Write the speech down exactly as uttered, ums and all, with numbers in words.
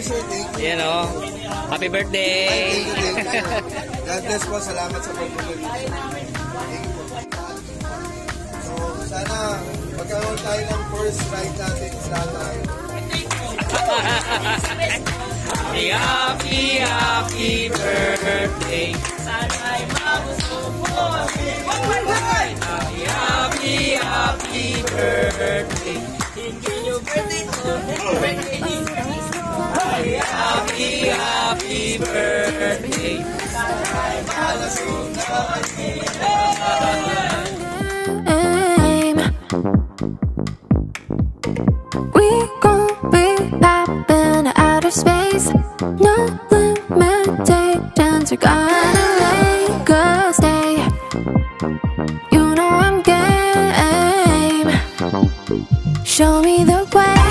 you, sir. Thank you. Yan o. Happy birthday! Thank you, thank you. God bless po. Salamat sa pagpapalito. Thank you po. So, sana magkaroon tayo ng first ride natin sa tayo. Happy, happy birthday! Sana'y mabusog mo! Happy, happy, happy birthday! Hindi yung birthday ko! Birthday din! Happy, happy birthday! Sana'y mabusog na We gon' be poppin' outer space. No limitations, we're gonna make a stay. You know I'm game. Show me the way.